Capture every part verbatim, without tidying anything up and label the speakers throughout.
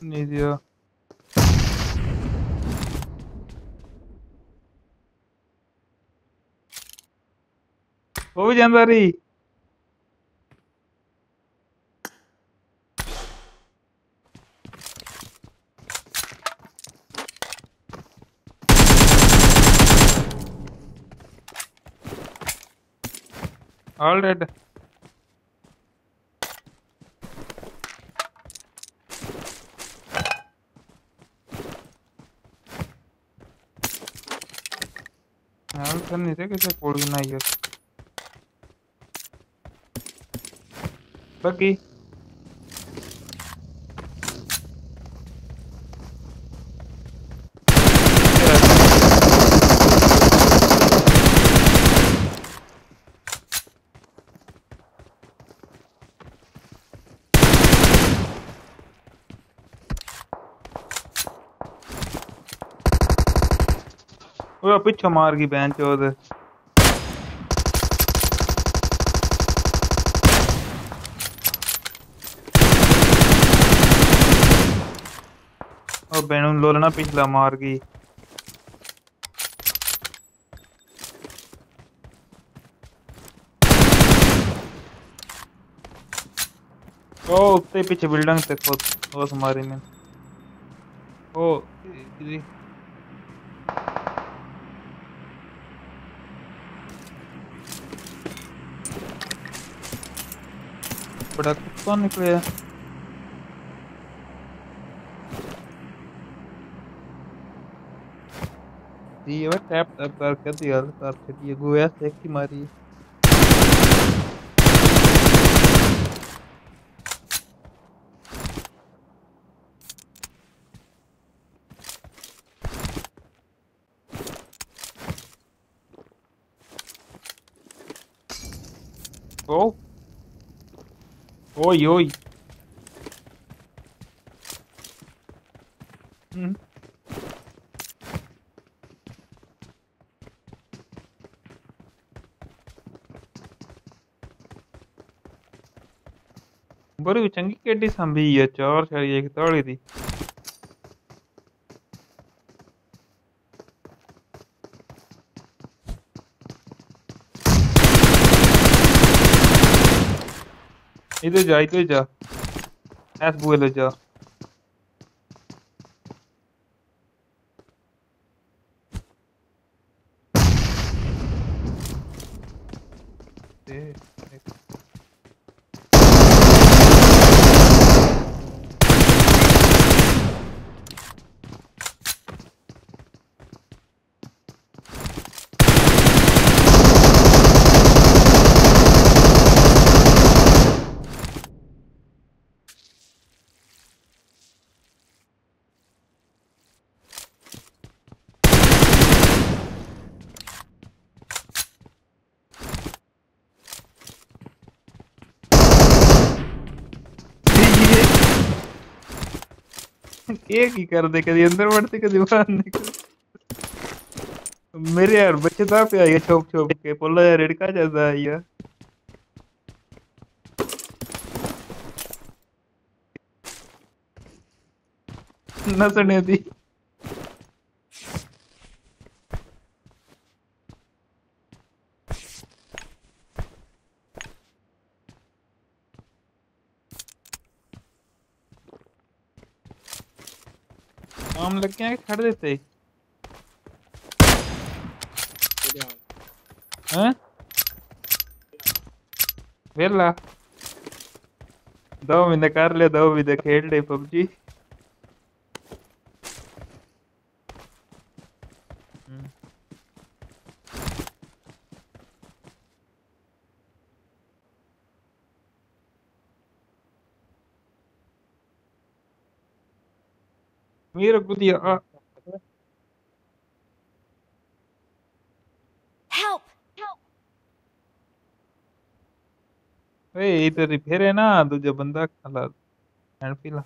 Speaker 1: नहीं दिया। वो भी जानदार ही। All red. ऑल कर नहीं थे किसे कोड ना यार। बाकी वो पीछे मार की बहन चोद। और बहन लोलना पिछला मार की। ओ उत्ते पीछे बिल्डिंग तक खुद वो हमारी में। ओ जी, बड़ा कुत्ता निकले। जी ये टैप टैप कर कर दिया कर छड़ी गोया से की मारी। ओ ओय ओय। हम्म, बड़ी चंगी केडी संभी है चार छड़ी एक तोड़ी थी। इधर जा इधर जा। एस बुए जा। ए, ए, ये की कर दे कभी अंदर बढ़ते कभी बाहर निकल। मेरे यार बच्चे था पे आइए छोप छोप के पोला यार रेड का जैसा है यार। न सुने थी। काम लग गया छड़ देते। हैं वेला दो महीने कर ले दो महीने खेल ले पबजी। मेरे को दिया।
Speaker 2: Help!
Speaker 1: ए इधर फिर है ना दूजा बंदा खला एंड पीला।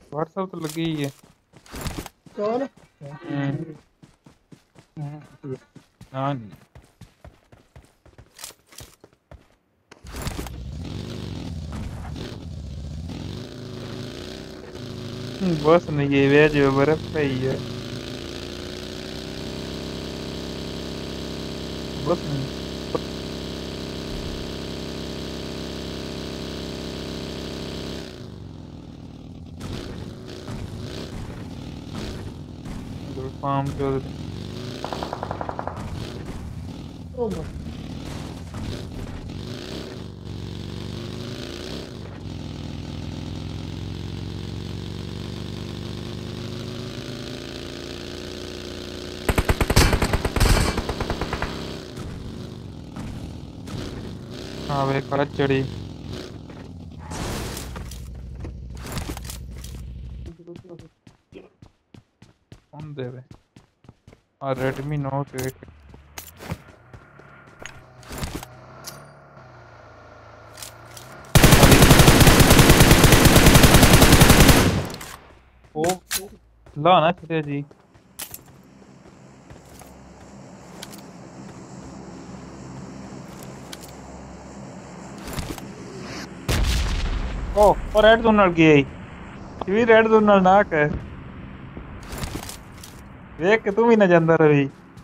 Speaker 1: व्हाट्सएप तो लगी ही है।
Speaker 2: कौन?
Speaker 1: हम्म, हाँ जी। हम्म, बस नहीं ये वेज बर्फ का ही है। बस नहीं। फार्म चौधरी।
Speaker 2: Oh my.
Speaker 1: हाँ वे कार चढ़ी। कौन दे वे? हाँ रेडमी नोट एट। अरे ओ ला ना छिड़िया जी। ओ और रेड जोन नाल गई भी रेड जोन नाल नाक है। देख के तुम ही ना जानदा रही।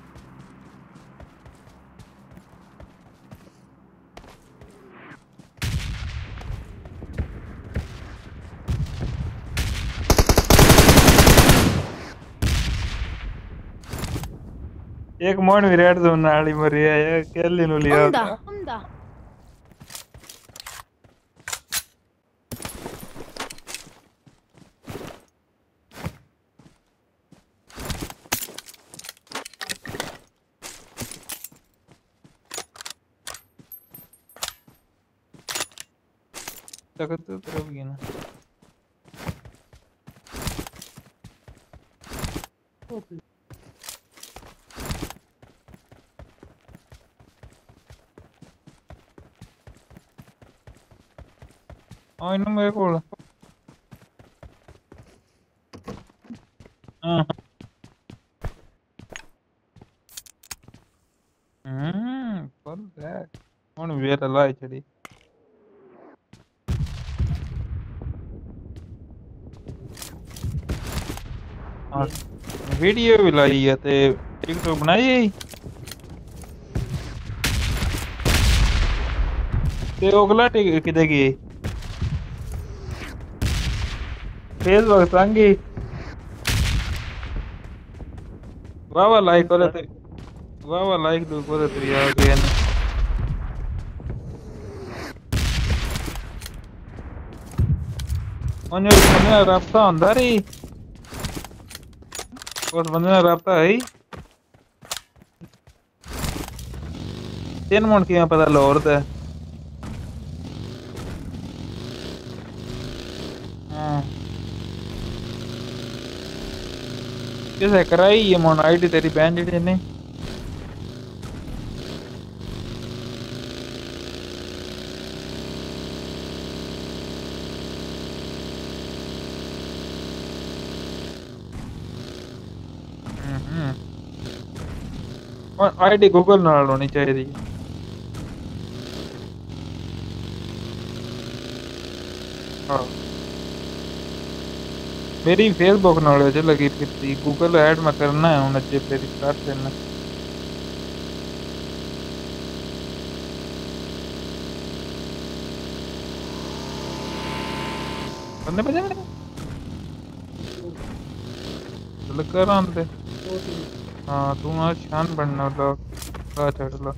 Speaker 1: एक मोड़ भी रेड जोन नाल ही मरी है ये केली नु लिया
Speaker 3: उम्दा
Speaker 1: होता।
Speaker 3: उम्दा।
Speaker 1: तकत तो तरफ गई ना। हाँ इन्हों मेरे को हाँ हम्म पर है कौन वेर लाई चढ़ी। हाँ वीडियो भी लाई है ते टिकटॉक बनाई है ते ओगला टिक किधर गई फेसबुक संगी वाह वाह लाइक करे ते वाह वाह लाइक दो करे तो यार गया ना। और जो बंदे ना रास्ता अंदर ही उस बंदे ना रास्ता है ही तीन मन की पता लोर थे। हाँ किसे कराई ये मोन आईडी तेरी बहन जी ने। हम्म और आईडी गूगल नाल होनी चाहिए। हाँ मेरी फेसबुक नाल च लगी फिरती गूगल ऐड में करना है उन्हें जे तेरी कर देना। बंदे बजे मेरे चल कर आंदे। हाँ तू आज शान बनना लो का चढ़ लो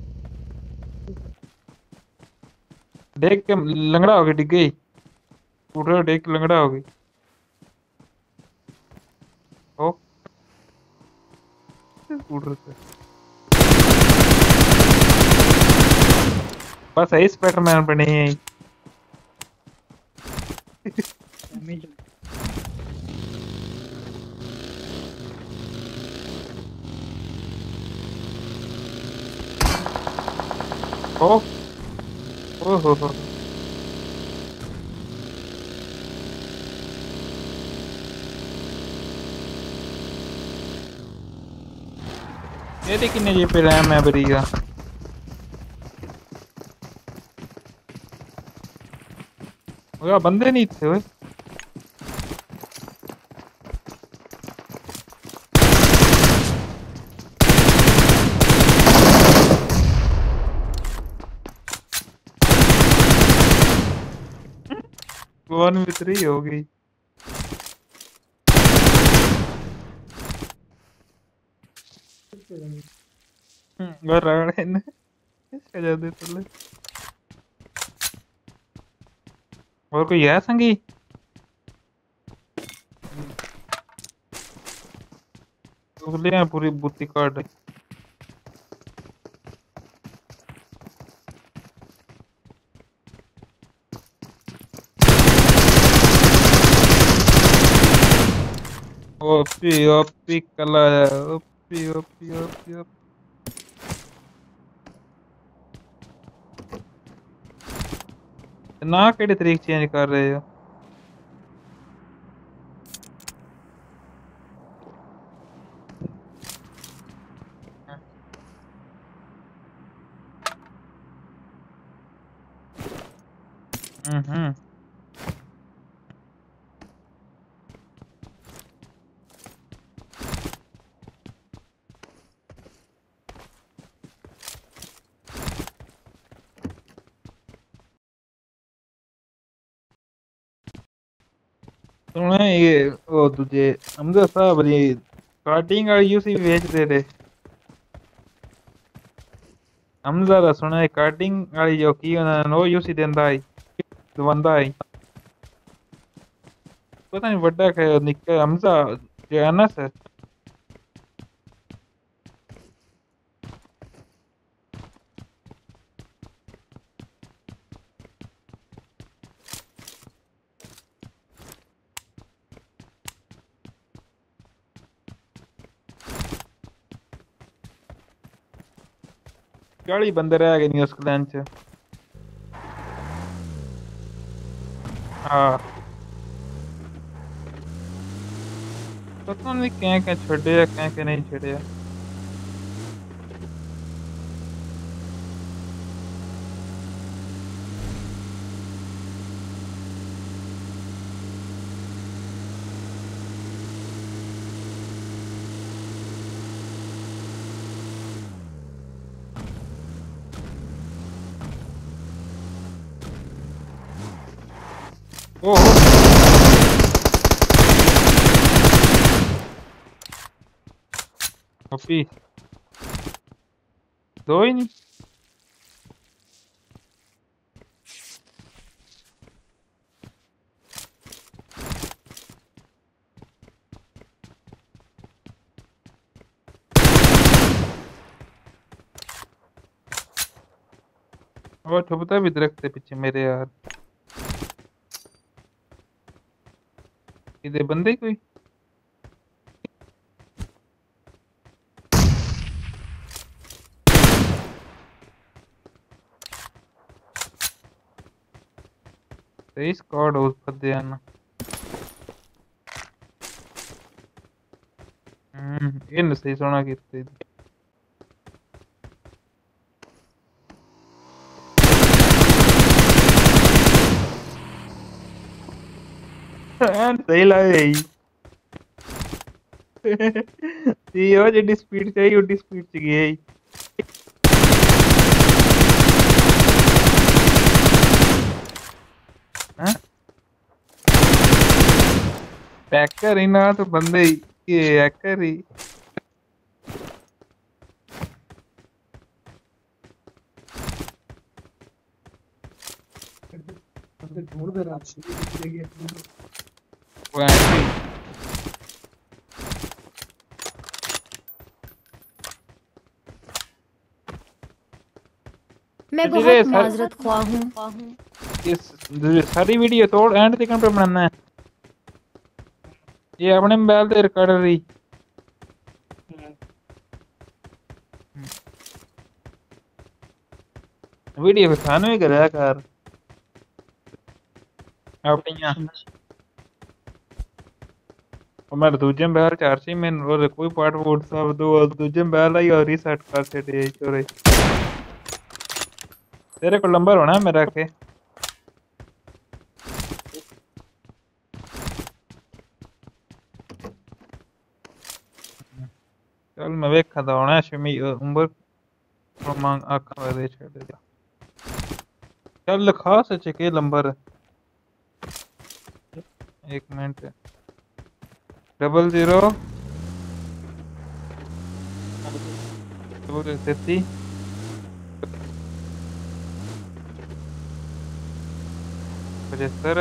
Speaker 1: देख के लंगड़ा हो गई डिग गई उठ रहा देख के लंगड़ा हो गई। ओ उठ रहे थे बस यही स्पाइडरमैन बने हैं। ओ ओ हो हो तेरे किन्ने जी पे रैम है बरी का? ओए बंदे नहीं थे ओए। वन में थ्री हो गई। हम्म राणे ने इसका जादू तो ले। और कोई है संगी? तो ले आया पूरी बुत्ती काट। ओपी ओपी कला है, ओपी ओपी ओपी ओपी। ना केड़े तरीक चेंज कर रहे हो? हम्म हम्म। सुने ये ओ तुझे हमजा साहब री कार्टिंग वाली यूसी भेज दे रहे। हमजा दा सुना है कार्टिंग वाली जो की उन्होंने वो यूसी देंदा है दवांदा है। पता नहीं बड़ा है निक्का हमजा जो अनस है। चाली बंदे रह गए नहीं उस क्लैन च। हाँ पता नहीं क्या क्या छड़े क्या क्या नहीं छड़े। ओह ओपी दो ही नहीं। और छुपता भी दरख्त है पीछे मेरे यार। इधर बंदे ही कोई। सही स्क्वाड हो फदे आना। हम्म इन सही सोना कीते। सही लाए यही। ये हो जेडी स्पीड चाहिए उडी स्पीड च गई। हैं हैकर ही ना तो बंदे ही ये हैकर ही।
Speaker 2: ढूंढ दे रहा है।
Speaker 1: वो ऐसे ही।
Speaker 3: मैं
Speaker 1: तुझे
Speaker 3: बहुत
Speaker 1: सर
Speaker 3: माजरत ख्वाह हूँ।
Speaker 1: इस सारी वीडियो तोड़ एंड तक पे बनाना है। ये अपने मोबाइल ते रिकॉर्ड रही। वीडियो पे खाने में कराया कर अपनियां। ਉਹ ਮੈਂ ਦੂਜੇ ਮੋਬਾਈਲ ਚਾਰ ਸੀ ਮੈਨੂੰ ਉਹਦੇ ਕੋਈ ਪਾਰਟ ਵੋਟ ਸਭ ਦੋ ਦੂਜੇ ਮੋਬਾਈਲ ਆਈ और रीसेट कर छड़े चोरे तेरे को नंबर होना है मेरा के चल मैं वेखा दा होना शमी उम्र मांग आखा दे छड़ दे चल लिखा सच के नंबर एक मिनट डबल जीरो डबल तेती पचहत्तर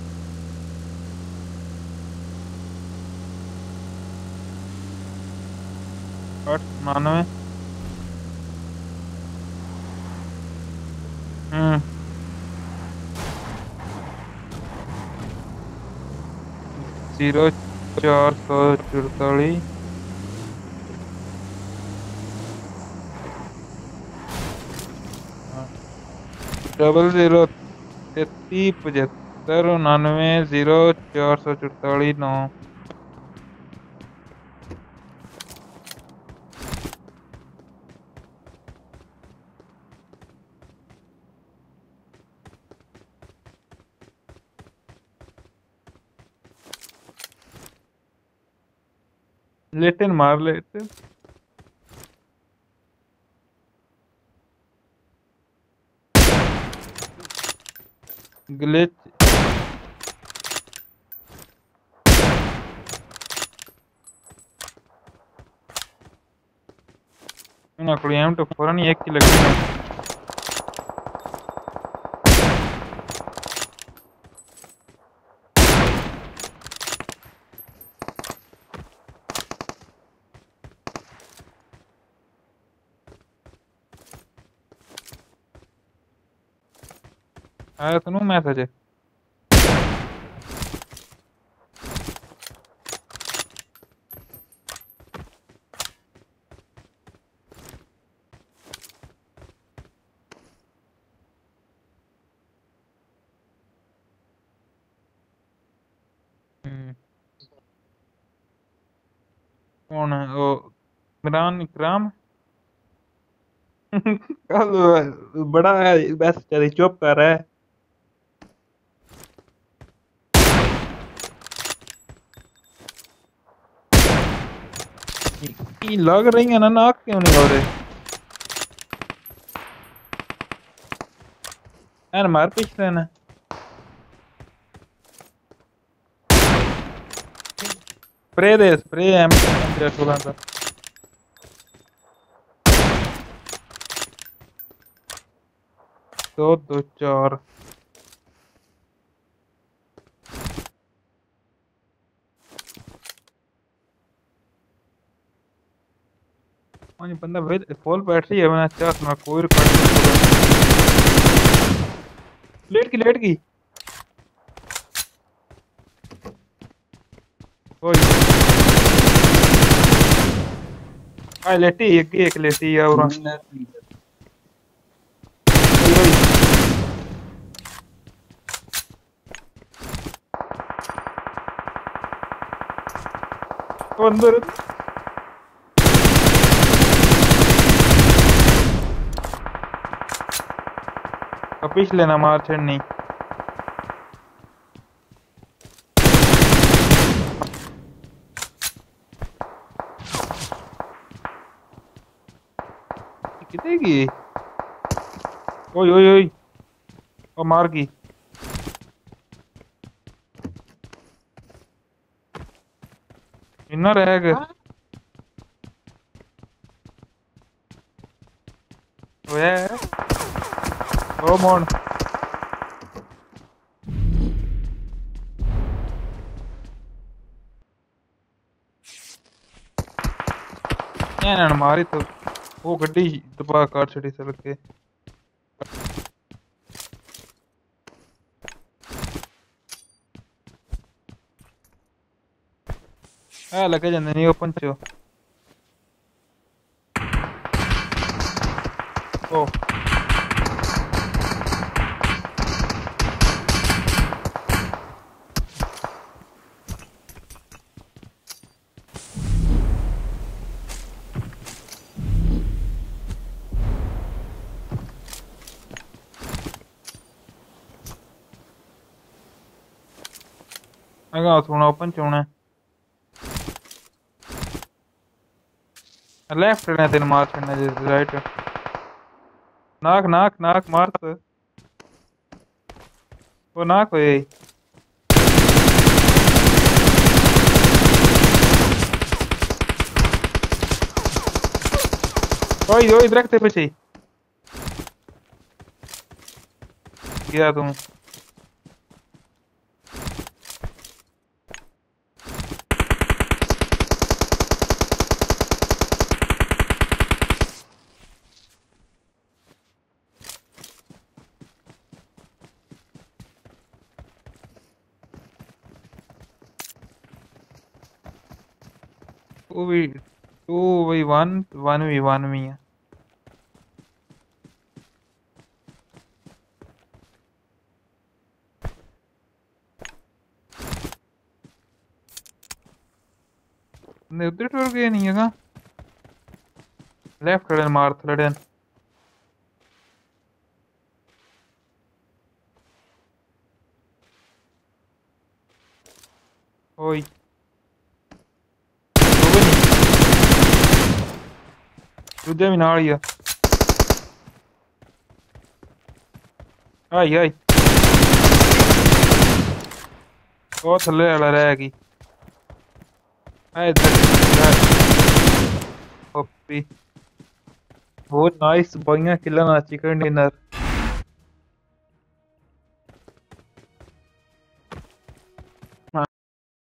Speaker 1: आठ नानवे हम्म जीरो चार सौ चौतालीस डबल जीरो तैतीस पचहत्तर उनानवे जीरो चार सौ चौतालीस नौ लेटिन मार लेटिन ग्लिच ना कोई एम तो फौरन ही एक की लगी है आया सुनो मैसेज कौन है वो इमरान इकराम कल बड़ा है बस चल चुप कर रहा है ये लग रही है ना नाक क्यों नहीं हो रहे यार मार पिछले ना स्प्रे दे स्प्रे एम सोलह का दो दो चार पानी बंदा भेज फुल बैटरी है मैंने चार ना कोई रिकॉर्ड लेट की लेट की ओए आ लेटी एक एक लेटी है और अंदर पिछले ना मार छड़नी कितने की ओए ओए ओए ओ मार की इन्ना रह गया ओए ओ मोन ना मारी तो वो गड्डी दबा कार छड़ी सड़क के आ लगे जाने नहीं ओपन चो ओ अगा सुना ओपन चोना लेफ्ट ने तेन मार छड़ना जे राइट नाक नाक नाक मार तो वो नाक होए ओए ओए दरख्त पे पीछे गया तुम two V two V one one V one भी है ने उधर टूर गए नहीं है लेफ्ट लड़न मार लड़न ओए दूजे भी नाल ही आ आई आई ਉਹ ਥੱਲੇ ਵਾਲਾ ਰਹਿ ਗਈ ਆ ਇੱਧਰ ਓਪੀ ਬਹੁਤ ਨਾਈਸ ਬਾਈਆਂ ਕਿੱਲਾਂ ਨਾਲ ਚਿਕਨ ਡਿਨਰ